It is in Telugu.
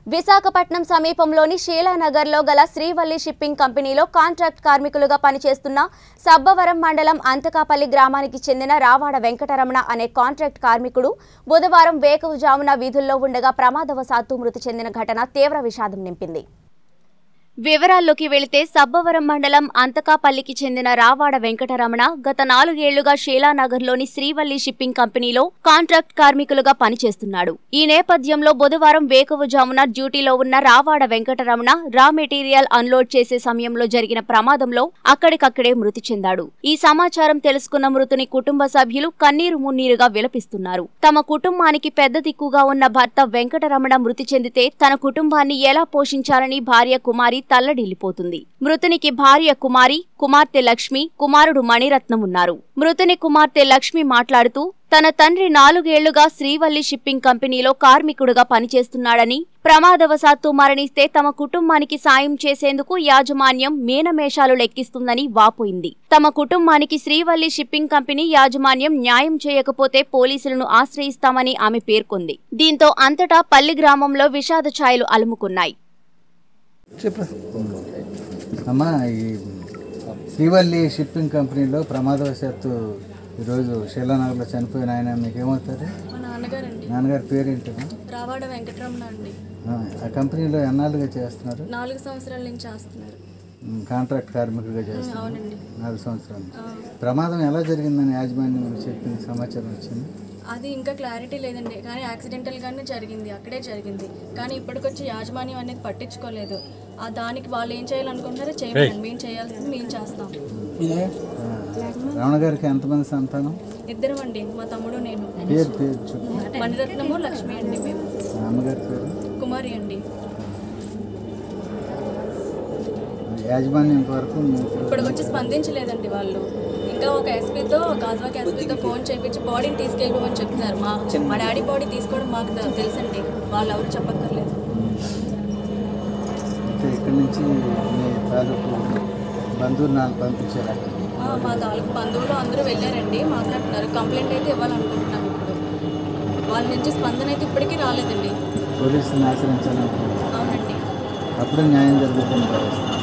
విశాఖపట్నం సమీపంలోని శీలానగర్లో గల శ్రీవల్లి షిప్పింగ్ కంపెనీలో కాంట్రాక్ట్ కార్మికులుగా పనిచేస్తున్న సబ్బవరం మండలం అంతకాపల్లి గ్రామానికి చెందిన రావాడ వెంకటరమణ అనే కాంట్రాక్ట్ కార్మికుడు బుధవారం వేకువజామున విధుల్లో ఉండగా ప్రమాదవశాత్తు మృతి చెందిన ఘటన తీవ్ర విషాదం నింపింది. వివరాల్లోకి వెళితే సబ్బవరం మండలం అంతకాపల్లికి చెందిన రావాడ వెంకటరమణ గత 4 ఏళ్లుగా శీలానగర్లోని శ్రీవల్లి షిప్పింగ్ కంపెనీలో కాంట్రాక్ట్ కార్మికులుగా పనిచేస్తున్నాడు. ఈ నేపథ్యంలో బుధవారం వేకువజామున డ్యూటీలో ఉన్న Ravada Venkataramana raw material unload చేసే సమయంలో జరిగిన ప్రమాదంలో అక్కడికక్కడే మృతి చెందాడు. ఈ సమాచారం తెలుసుకున్న మృతుని కుటుంబ సభ్యులు కన్నీరు మున్నీరుగా విలపిస్తున్నారు. తమ కుటుంబానికి పెద్ద దిక్కుగా ఉన్న భర్త వెంకటరమణ మృతి చెందితే తన కుటుంబాన్ని ఎలా పోషించాలని భార్య కుమారి తల్లడిల్లిపోతుంది. మృతునికి భార్య కుమారి, కుమార్తె లక్ష్మి, కుమారుడు మణిరత్నం ఉన్నారు. మృతుని కుమార్తె లక్ష్మి మాట్లాడుతూ తన తండ్రి 4 ఏళ్లుగా శ్రీవల్లి షిప్పింగ్ కంపెనీలో కార్మికుడుగా పనిచేస్తున్నాడని, ప్రమాదవశాత్తు మరణిస్తే తమ కుటుంబానికి సాయం చేసేందుకు యాజమాన్యం మీనమేషాలు లెక్కిస్తుందని వాపోయింది. తమ కుటుంబానికి శ్రీవల్లి షిప్పింగ్ కంపెనీ యాజమాన్యం న్యాయం చేయకపోతే పోలీసులను ఆశ్రయిస్తామని ఆమె పేర్కొంది. దీంతో అంతటా పల్లి గ్రామంలో విషాద ఛాయలు అలుముకున్నాయి. అమ్మా, ఈ శ్రీవల్లి షిప్పింగ్ కంపెనీలో ప్రమాదవశాత్తు ఈరోజు శీలానగర్లో చనిపోయిన ఆయన మీకు ఏమవుతారు? మా నాన్నగారండి. నాన్నగారి పేరేంటమ్మా? రావాడ వెంకటరమణ అండి. ఆ కంపెనీలో ఎన్నాళ్ళుగా చేస్తున్నారు? 4 సంవత్సరాల నుంచి చేస్తున్నారు. కాంట్రాక్ట్ కార్మికుడిగా చేస్తున్నారు. అవునండి. 4 సంవత్సరాలు. ప్రమాదం ఎలా జరిగిందని యాజమాన్యం చెప్పింది, సమాచారం వచ్చింది? అది ఇంకా క్లారిటీ లేదండి, కానీ యాక్సిడెంటల్గానే జరిగింది, అక్కడే జరిగింది. కానీ ఇప్పటికొచ్చి యాజమాన్యం అనేది పట్టించుకోలేదు. దానికి వాళ్ళు ఏం చేయాలనుకుంటారో చేయమని, మేము చేయాల్సింది మేము చేస్తాం. రమణ గారికి ఎంతమంది సంతానం? 2 అండి, మా తమ్ముడు నేను. పేరు మణిరత్నము, లక్ష్మి అండి. మేము అమ్మగారి పేరు కుమారి అండి. యాజమాన్యం వరకు ఇప్పటికొచ్చి స్పందించలేదండి వాళ్ళు. ఇంకా ఒక ఎస్పీతో, గాజువాక ఎస్పీతో ఫోన్ చేయించి బాడీని తీసుకెళ్ళిపోమని చెప్తున్నారు. మా డాడీ బాడీ తీసుకోవడం మాకు తెలుసండి, వాళ్ళు ఎవరు చెప్పక్కర్లేదు. ఇక్కడి నుంచి మీ తాలూకు బంధువులు నాకు పంపించారు. మా తాలూకు బంధువులు అందరూ వెళ్ళారండి, మాట్లాడుతున్నారు. కంప్లైంట్ అయితే ఇవ్వాలనుకుంటున్నాం. ఇప్పుడు వాళ్ళ నుంచి స్పందన అయితే ఇప్పటికీ రాలేదండి. పోలీసులను ఆశ్రయించాలనుకుంటున్నాను. అవునండి. అప్పుడు న్యాయం జరుగుతుంది.